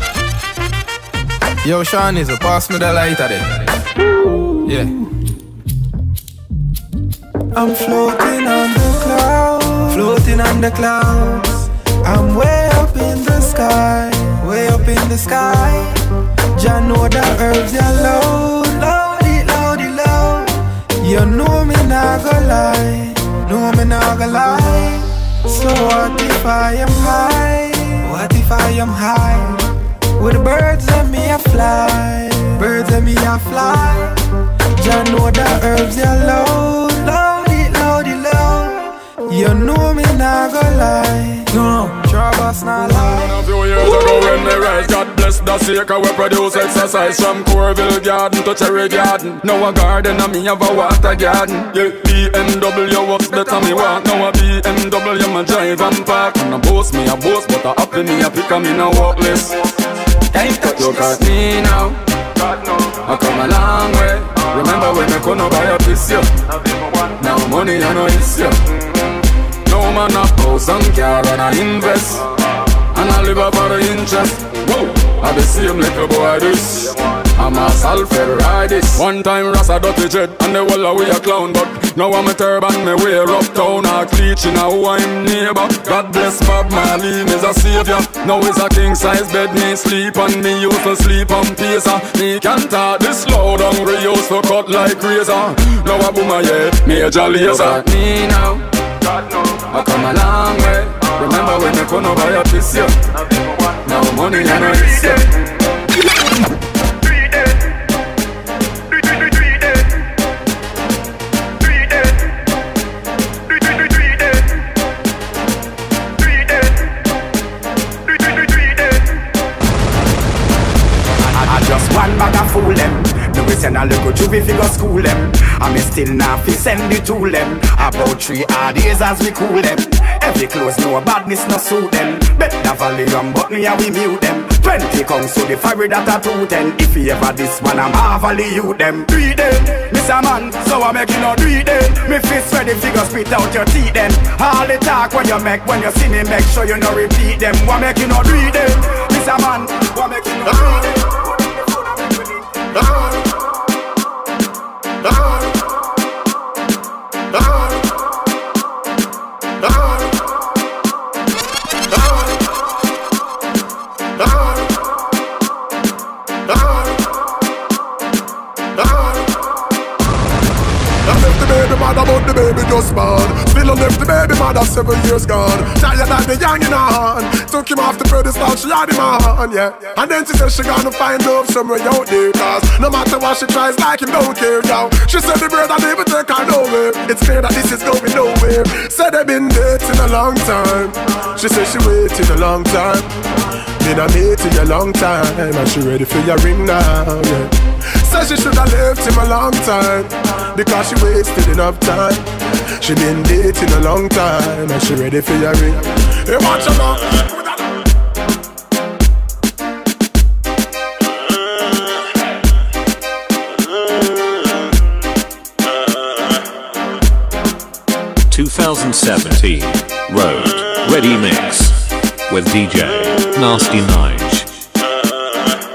Yo, Sean is a pass me the lighter then. Yeah. I'm floating on the clouds, floating on the clouds. I'm way up in the sky, way up in the sky. Jah know the herbs are loud, loudy, loudy, loud. You know me not gonna lie, know me not gonna lie. So what if I am high? What if I am high? With birds and me a fly, birds and me a fly. Jah know the herbs are loud, loudy, loudy, loud. You know me not gonna lie, no, Travis not lie. A few years ago when me rise, God bless the seeker we produce exercise from Corville Garden to Cherry Garden. Now a garden and me have a water garden. Yeah, B M W what's better me want. Now a B M W me drive and park. And a boast me a boast, but a happy me a pick a me no walk list. Look at me now, I come a long way. Remember when I couldn't buy a piece, yeah. Now money I know it's yeah. No man a house and car and I invest. And I live up for the interest. Whoa, I the same little boy this. I'm a Salford ride this. One time Rasta dirty jet and the whole away a clown. But now I'm a turban, me wear uptown. I cleach in a who I'm neighbor. God bless Bob Marley, is a savior. Now is a king size bed, me sleep on me used to sleep on pizza. Me can't talk this loud, hungry used to cut like razor. Now I boom my head, major laser. Look at me now, I come a long way. Remember when I couldn't buy a piece, yeah. Now money I know it's yeah. One bag of fool them. No we send a little juvie figure school them. And me still not fi send the tool them. About three hard days as we cool them. Every close no badness no suit them. Bet the volume but me and we mute them. Twenty comes to the fire that a two ten. If you ever this one I'm halfly you them. Three then, Mister Man, so I make you no three then. Me fist ready figure spit out your teeth then. All the talk when you make when you see me make sure you no repeat them. What make you no three then, Mister Man? What make you no three then? About the baby just born. Still on left the baby mother seven years gone. Tired of the young in her hand. Took him off the pedestal, she had him on, yeah. And then she said she gonna find love somewhere out there. Cause no matter what she tries, like him don't care, yo. She said the bird I never take her nowhere. It's clear that this is going nowhere. Said they've been dating a long time. She said she waiting a long time. Been a mating a long time. And she ready for your ring now, yeah. Said she should have left him a long time. Because she wasted enough time. She been dating a long time. And she ready for your ring. Hey, watch her twenty seventeen Road Ready Mix with D J Nasty Nige.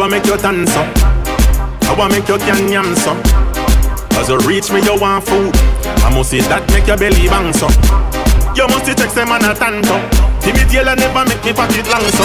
want make you dance up. I want make you can yam so. As you reach me, you want food. I must see that make your belly bang so. You must see check some man a tanto. Timmy Taylor never make me pocket long so.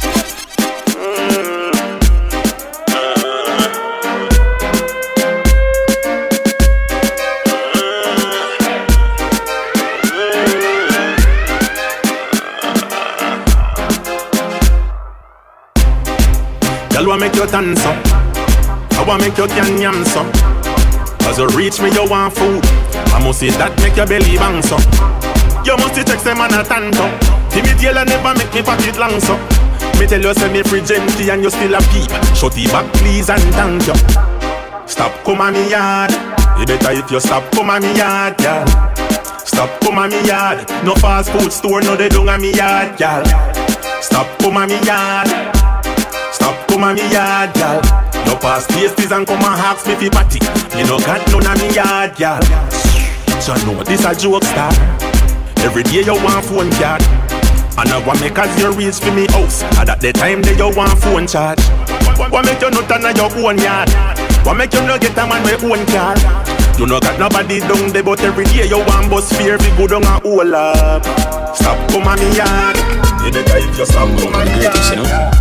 Girl, want make you dance up. I want make you can yam so. As you reach me, you want food. I must see that make your belly bang so. You must see check some man a tanto. Timmy Taylor never make me pocket long so. Me tell you say me free empty and you still a peep. Shut the back please and thank you. Stop come on me yard. You better if you stop come on me yard, girl. Stop come on me yard. No fast food store, no they don't on me yard, girl. Stop come on me yard. Stop come on me yard, girl. No pass tasties and come and ask me fi party. Me no got none of me yard, girl. So know this a joke star. Every day you want phone card. And I want make as you reach for me house. And at the time that you want phone charge. What make you not turn on your own yard? What make you not get a man with own car? You no got nobody down there, but every day you want bus fear fi go down a hole up. Stop come on me yard. You better if you stop come on me yard.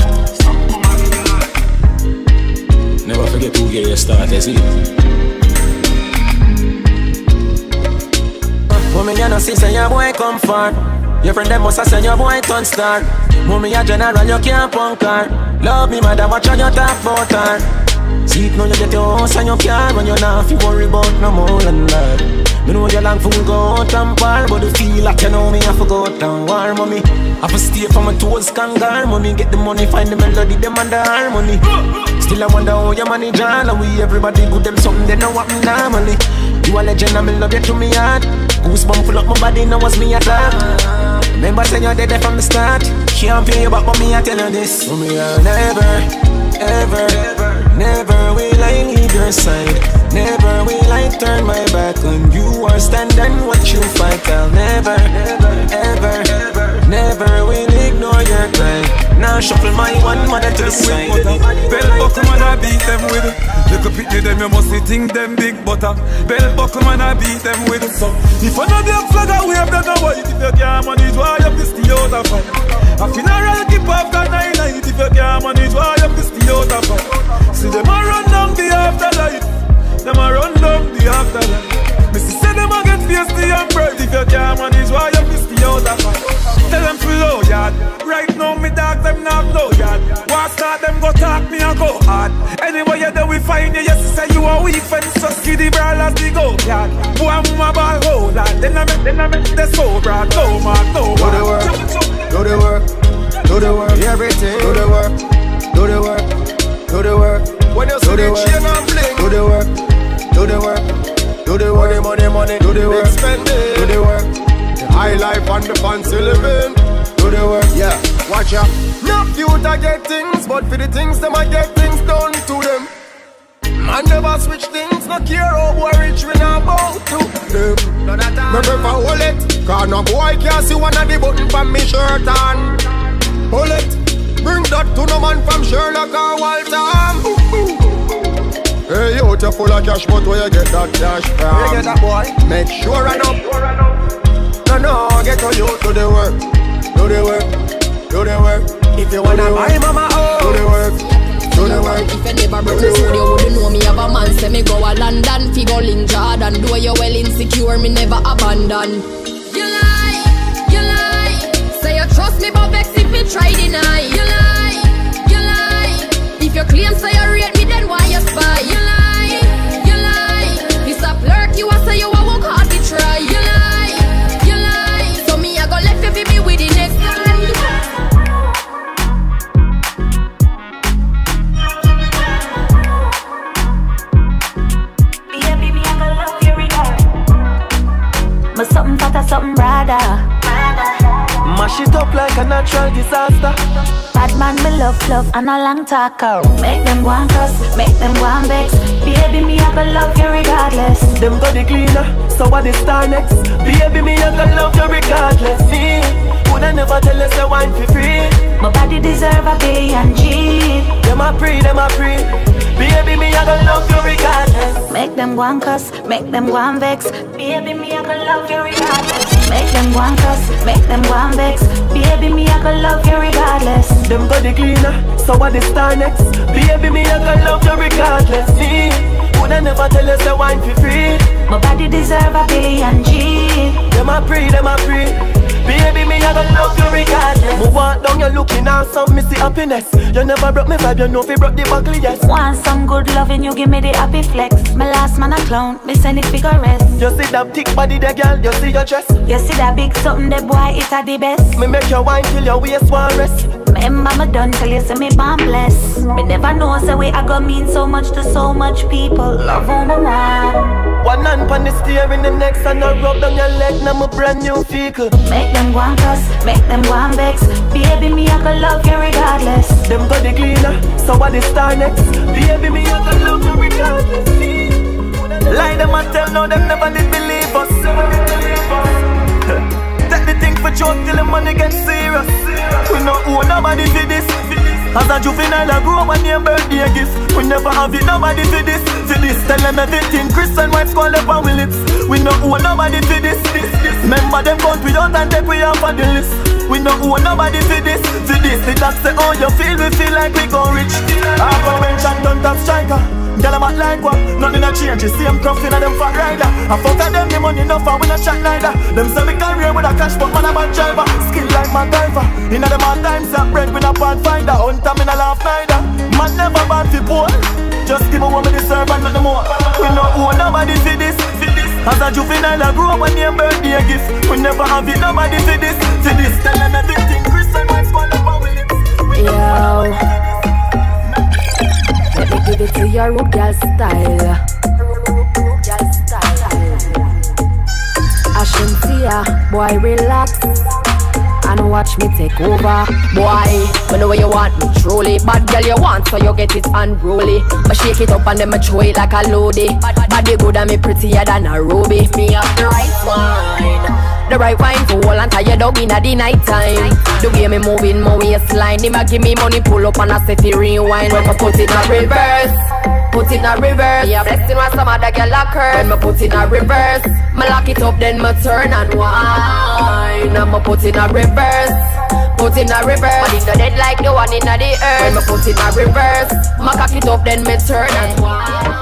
Never forget who get your start, is it? Woman, you know, see, say your boy come far. Your friend them must have said your boy turn star. Mommy, a general, you can't punk her. Love me, mother, watch on your talk about her. See it now, you get your house and your car. When you're not, you worry about no more than that. Me know your long fool go out and par, but you feel like you know me, I forgot and war, mommy. I have to stay for my toes, kangar, mommy. Get the money, find the melody, them and the harmony. Still I wonder how you manage all, and we everybody good, them something they know what me normally. You a legend, and me love you to me heart. Goosebumps full up my body, now was me attack. Remember saying you're dead from the start. Can't pay you back, but me I tell you this. Mommy, I'll never, ever, never will I leave your side. Never will I turn my back on you or stand and watch you fight. I'll never, ever, never will ignore your cry. Now shuffle my one mother to the side. Bell buckle man I beat them with. Look up at them, you must think them big butter. Bell buckle man I beat them with. So if I know the flag I wave them no white. If you can't manage why you piss the out of fight. A funeral keep after nine night. If you can't manage why you piss the out of fight. See them a run down the afterlife. Them a run down the afterlife. Missy say them a get feisty and bright. If you can't manage why you piss the out of fight. Tell them to low yard. Right now me dog them not low yard. What start them go talk me and go hard. Anyway you there we find you. Yes say you a weak friend. So skiddy brawlers the go yard. Boy mama ball hold on. Then I make then I make the so broad. No man no do the work. Do the work. Do the work. Everything. Do the work. Do the work. Do the work. When you see the chain and bling. Do the work. Do the work. Do the work. Money money. Do the work. Spend it. Do the work. High life and the fancy living. Do the work, yeah, watch out. No future get things, but for the things them I get things done to them. Man never switch things, no care how boy rich we not bow to them. Remember for hold it, cause no boy can't see one of the button from me shirt on. Hold it, bring that to no man from Sherlock or Walter. Hey, you out full of cash, but where you get that cash from? Where you get that boy? Make sure I know. No, no, get on you to the work. Do the work, do the work. If you wanna buy mama, oh, do the work, do the work. If you never broke the studio, you wouldn't know me have a man. Say me go a London, fi go link Jordan. Do you well insecure, me never abandon. You lie, you lie. Say you trust me, but vex if me try deny. You lie, you lie. If you claim say you rate me, then why you spy? You lie, you lie. This a flirt, you a say you a work hard to try. You lie, you lie. So me I go left you fi be with the next time. But something fatter, something rather. mash it up like a natural disaster. Bad man, me love, love, and a long talker. Make them one cuss, make them one vex. Baby, me, I go love you regardless. Them go the cleaner, so what the star next? Baby, me, I go love you regardless. See, would I never tell us the wine for free? My body deserve a B and G. Them a pre, them a pre. Baby, me, I go love you regardless. Make them one cuss, make them one vex. Baby, me, I go love you regardless. Make them one cuss, make them one vex. Baby, me, I go love you regardless. Them go the cleaner, so what the star next? Baby, me, I go love you regardless. See, would I never tell us the wine for free? My body deserve a B and G. Them a pre, them a pre. Baby, me, I gon' love you regardless. Me walk down, you looking awesome, me see happiness. You never broke me vibe, you know fi broke the buckle, yes. Want some good loving, you give me the happy flex. My last man a clown, me send it figure rest. You see that thick body there, girl, you see your dress. You see that big something, the boy, it a the best. Me make your wine till your waist want rest. Remember me done till you see me born bless. Me never know say way I go mean so much to so much people. Love on my mind. One hand pon the steering, the next and I rub down your leg. Now my brand new vehicle. Make them one cuss, make them one vex. Baby, me I go love you regardless. Them go the cleaner, so what the star next? Baby, me I go love you regardless. Lie them and tell no them never did believe us. Take the thing for joke till the money gets serious. We no owe nobody for this. As a juvenile I grew up on your birthday gift. We never have it nobody for this. For this, tell them everything Christian wives call up and we lips. We no owe nobody for this, this, this. Remember them count we out and take we off on the list. We no owe nobody for this, for this. The doc say oh you feel, we feel like we gon' rich. Half a bench and done top striker. Girl I'm like what? Nothing a change, you see them cruffin' and them fat rider. I fuck at them, the money enough and we not shot neither. Them say me career with a cash but man a bad driver. Skill like MacGyver. Inna them hard times that bread with a pathfinder. Hunter me no laugh neither. Man never bad fi poor. Just give me what me deserve and nothing more. We no owe nobody for this, for this. As a juvenile I grew up on your birthday gift. We never have it nobody for this, for this. Tell them everything Christian wives call up and we lips. Yo, let me give it to your root girl style. Ashantia, boy relax and watch me take over. Boy, I know what you want me truly. Bad girl you want, so you get it unruly. I shake it up and then I throw it like a loadie. Body good and me prettier than a ruby. Me have the right wine, the right wine to hold and tie you down in the night time. The way me moving my waistline, him a give me money, pull up and I set it rewind. When I put it in reverse, put it in reverse. Yeah, blessing when some other girl lock her. When I put it in reverse, me lock it up then me turn and wine. I'ma put it in reverse, put it in reverse. But in the dead like the one in the earth. When I put it in reverse, me cock it up then me turn and wine.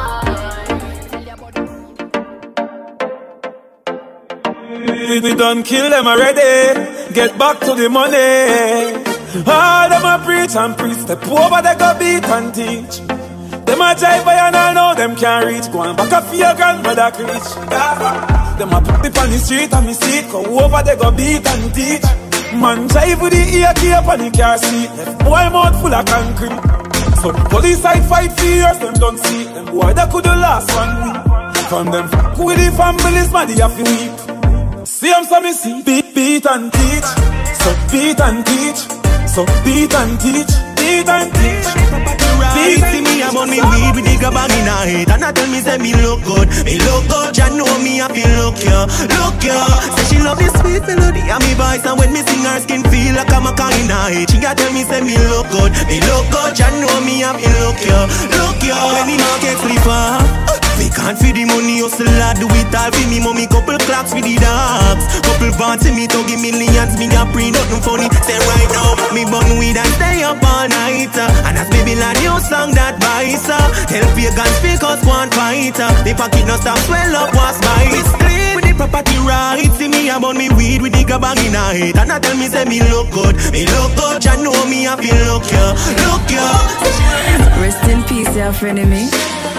We done kill them already. Get back to the money. All them a preach and preach. Step over they go beat and teach. Them a jive by and I know them can't reach. Go and back up for your grandmother preach. Them a put it on the street and me see it. Go over they go beat and teach. Man jive with the ear key up on the car seat. Left boy mouth full of concrete. So the police side fight for years. Them don't see them boy that could the last one week. From them fuck with the families man they have to weep. See them so me see. Beat, beat and teach. So beat and teach. So beat and teach. Beat and teach. Beat see me, I'm on me weed with the gabang in her head. And I tell me say me look good. Me look good, you know me I feel look ya. Look ya. Say she love this sweet melody and me voice. And when me sing her skin feel like I'm a car in her head. She a tell me say me look good. Me look good, you know me I feel look ya. Look ya. When the market flip off, we can't feed the money, hustle lad, do it all for me, mommy. Couple clocks with the dogs, couple bands to me, to give millions, me a pre nothing funny. Say right now, me bun weed and stay up all night, uh, and as baby lad, new song that bites, uh, help your guns speak us one fight, uh, the pocket no stop swell up, was bites. With the property right, see me a bun me weed with the gabang in her head, and I tell me say me look good, me look good, you know me I feel look ya, look ya. Rest in peace, your friend of me.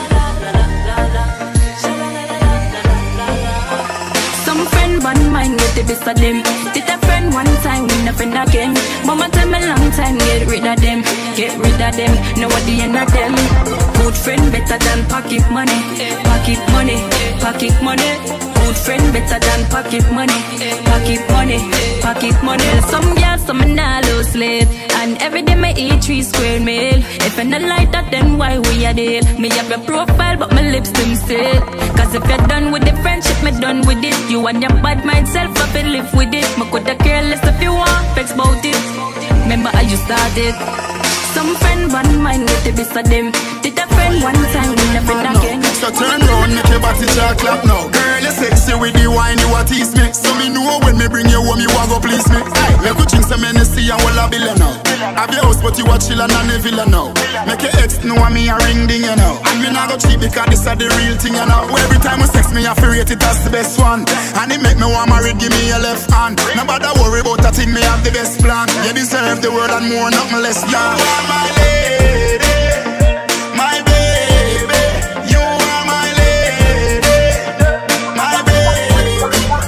One mind get the best of them. Did a friend one time, win a friend again. Mama tell me long time, get rid of them. Get rid of them, know what the end of them. Good friend better than pocket money. Pocket money, pocket money. Good friend better than pocket money. Pocket pocket money, pocket money. Some girls, some nah lose sleep, and every day me eat three square meal. If I not like that, then why we a deal? Me have your profile, but my lips them still. Cause if you're done with the friendship, me done with it. You and your bad mind self, I feel live with it. Me coulda careless if you want, vex about it. Remember how you started. Some friend one mind with the best of them. Did a friend one time, we never again. So turn round, make your body jack clap now. Girl, you sexy with the wine, you a tease me. So me know when me bring you home, you a go please me. Hey, make you drink some Hennessy and all a billion now. Have your house, but you a chillin' and a villa now. Make your ex know me a ring ding, you know. And me not go cheap because this a the real thing, you know. Every time you sex me, I feel rate it as the best one. And it make me want married, give me a left hand. Nobody worry about that thing, me have the best plan. You deserve the world and more, nothing less, yeah. My lady, my baby, you are my lady, my baby.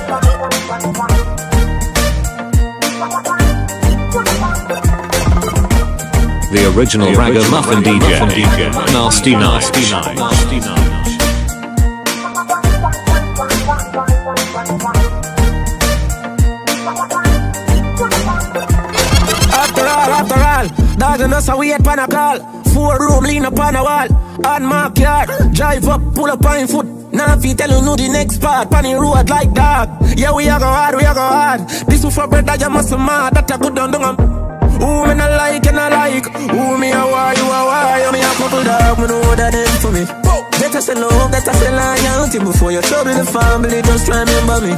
The original Ragamuffin D J, Nasty Nasty Nine. Dog and us a wait pan a call. Four room lean up on a wall. On mark yard, drive up, pull up on foot. Now if you tell you know the next part, pan the road like dog. Yeah, we a go hard, we a go hard. This one for bread that you must mad. That a good down down. Who me not like and I like. Who me a why, you a why. Me a couple dog, me know that them for me. Better say love, better say loyalty. Before you trouble the family, just remember me.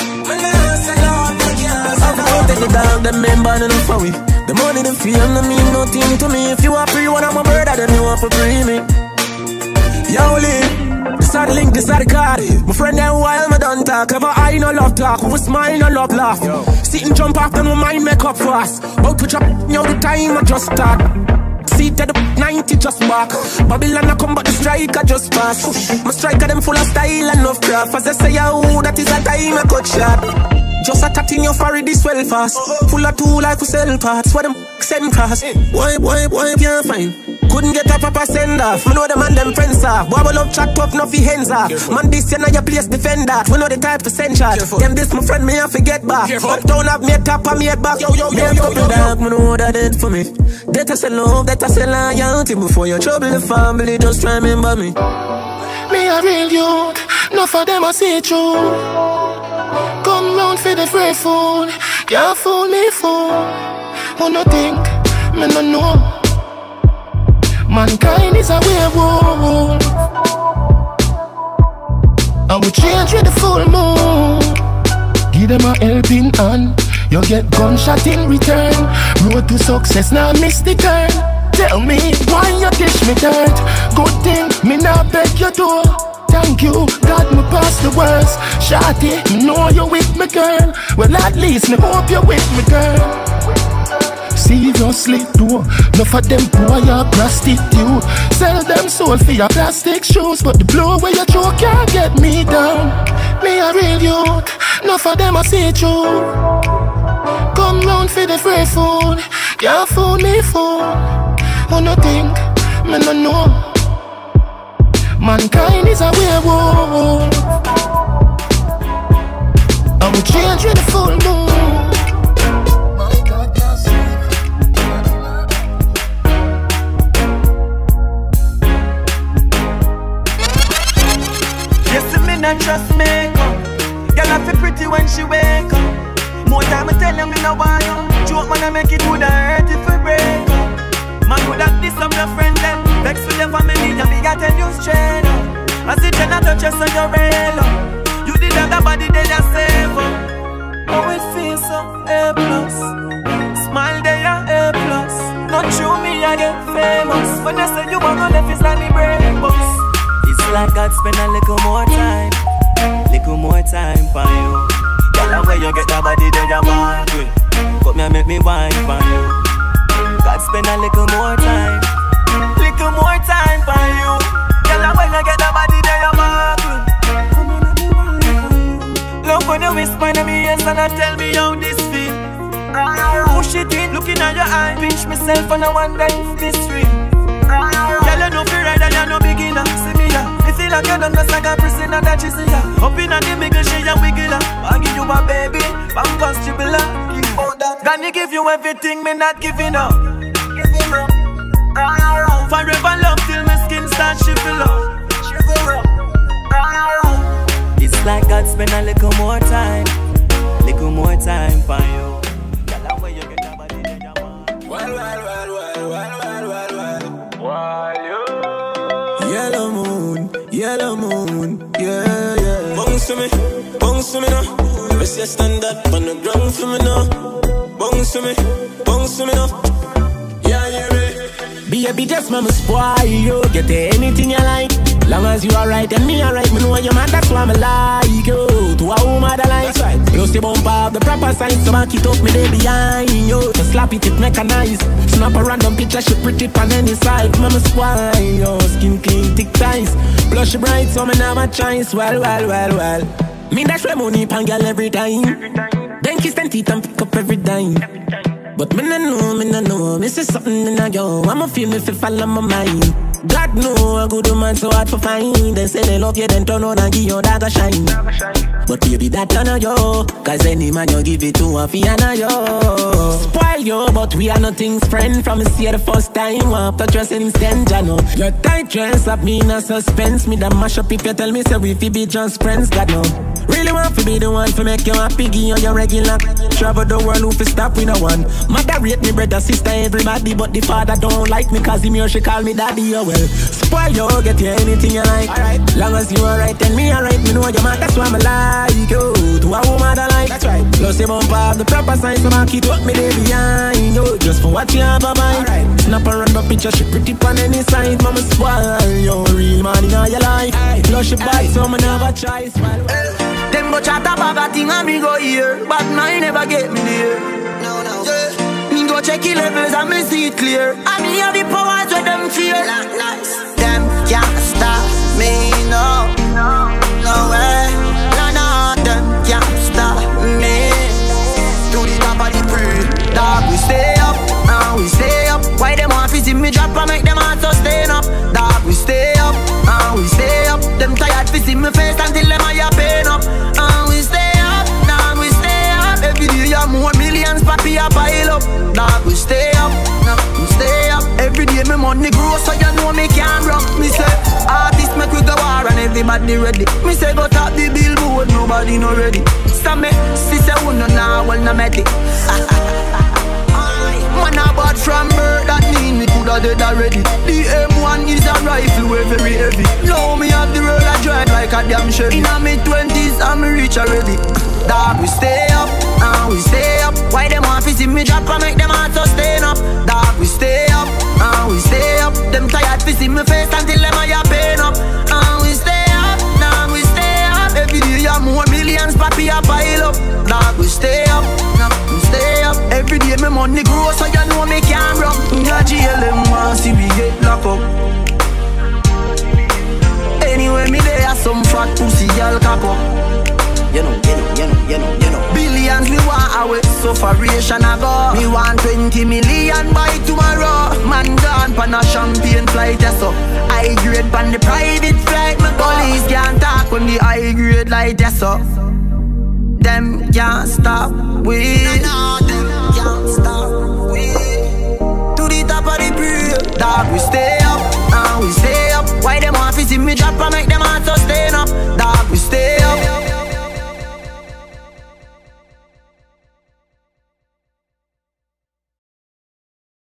I've got the dog, them member enough for we. The money, the fame, no mean nothing to me. If you are free, one of my brother, then you want to free me. Yo, Lee, this are the link, this are the card. My friend, them while me done talk. Ever I no love talk, we smile, no love laugh. Sit and jump off, then my mind make up fast. About to drop, you know the time I just start. Seat at the ninety just back. Babylon I come but the strike I just pass. My striker them full of style and enough craft. As I say, oh, that is a time I cut shot. Just a tat in your forehead, this well fast. Full of two like we sell parts. Where them send cars. Why, why, why can't find? Couldn't get a proper send off. Me know them and them friends off. Boy, love chat up, no fi hands off. Man, this you know your place defend that. We know the type to send shot. Them this my friend, me have to get back. Uptown have me a top and me a back. Yo, yo, yo, yo, yo, yo. Me know that it for me. That I say love, that I say loyalty. Before you trouble the family, just remember me. Me a real youth, no for them I see through. Come round for the free food, can't fool me fool. Who no think, me no know. Mankind is a werewolf, and we change with the full moon. Give them a helping hand, you get gunshot in return. Road to success, now miss the turn. Tell me why you dish me dirt. Good thing, me not beg your door. Thank you, God, me pass the worst. Shawty, me know you with me, girl. Well, at least me hope you with me, girl. Seriously, though, enough of them boy are prostitute. Sell them soul for your plastic shoes, but the blow where you throw can't get me down. Me a real youth, enough of them I see through. Come round for the free food, can't fool me fool. Who no think, me no know. Mankind is a werewolf, and we change with the full moon. You see me not trust me, girl I feel pretty when she wake up. More time I tell you me no want you. Joke man I make it would hurt if we break up. Man would have this of your friend them. Vex with your family, you be got tell you straight up. As the Jenna touch you so you rail up. You did have the body then you save up. Oh it feels so A plus. Smile there you A plus. Not true me I get famous. When I say you want to left it's like me brain box. It's like God spend a little more time. Little more time for you. Girl where you get the body then you mark with. Come here make me wine for you. God spend a little more time. Little more time for you. Girl, when you get the body, then you're back. Come on, let me wine for you. Look when you whisper in me ears and I tell me how this feel. Push it in, looking at your eye. Pinch myself and I wonder if this real. Girl, you know fi rider, you no beginner. See me ya, me feel like you done just like a prisoner that you see ya. Up in the middle, she a wiggle. I give you a baby, Bambas Tribula, gonna give you everything, me not giving up. Forever love till my skin start shrivel up. It's like God spend a little more time, little more time for you. Well, well, well, well, well, well, well, well. Yellow moon, yellow moon, yeah, yeah. Bounce to me, bounce to me now. Rest your stand up on the ground for me now. Bounce to me, bounce to me now. Yeah, yeah, yeah. Baby, just mama spoil you. Get anything you like. Long as you alright and me alright, me know you man, that's why me like you. To a woman that likes right. Plus you bump up the proper sign, so back it up me day behind you. To slap it, it make a nice. Snap a random picture, she pretty on any side. Mama spoil you, skin clean, thick ties. Blush bright, so me never a choice. Well, well, well, well. Me dash my money pan girl every time. Then kiss them teeth and pick up every dime. But me no know, me no know. Me say something in a yo. I'ma feel me fi fall on my mind. God know a good woman so hard to find. They say they love you, then turn on and give your dagger shine. But baby, that turn on yo. Cause any man you give it to a fiana yo. Spoil yo, but we are nothing's friend. From me see the first time, want to trust instant, ya know. Your tight dress up me in a suspense. Me that mash up if you tell me say we fi be just friends, God know. Really want to be the one to make you happy, give you your regular. Travel the world, who fi stop with no one. Mother rate me, brother, sister, everybody. But the father don't like me, cause him here she call me daddy, oh well. Spoil you, get you anything you like. Alright, long as you alright, and me alright. Me know your man, that's why me like you. To a woman that like. That's right. Plus you bump up the proper sign, so back it up me day behind you. Just for what you have a mind. Alright, snap a random picture, she pretty on any side. Mama spoil you, real man in all your life. Plus she bad, so me never choice. Them go chat about a thing and me go here, but mine never get me there. No, no. Yeah. Me go check the levels and me see it clear. And me have the powers where them fear. Nice. Them can't stop me, no. No way. No, no. Them can't stop me. To the top of the pre. Dog, we stay up, and we stay up. Why them want to see me drop and make them heart sustain up? Dog, we stay up, and we stay up. Them tired to see me face until them eye pain up. And we stay up, now we stay up. Every day you more millions, papi a pile up. Dog, we stay up, now we stay up. Every day me money grow, so you know me can't rock. Me say, artists make we go war and everybody ready. Me say go top the billboard, nobody no ready. So me, sister who no now, well no met it. Man a bad from birth, that mean me coulda dead already. The M one is a rifle, way very heavy. Now me have the road I drive like a damn Chevy. In a mid twenties, I'm rich already. Dog, we stay up, and we stay up. Why them want to see me drop and make them heart sustain up? Dog, we stay up, and we stay up. Them tired to see me face until them eye pain up. And we stay up, now we stay up. Every day you more millions, papi a pile up. Dog, we stay up, now we stay up. Every day me money grow, so you know me can't rock. Your jail them want see we get locked up. Anyway, me there some fat pussy y'all cap up. You know, you know, you know, you know, you know. Billions we want away, sufferation I go. Me want twenty million by tomorrow. Man gone pan a champagne flight, yes so. High grade pan the private flight. My police can't talk when the high grade light, yes so. Them can't stop we.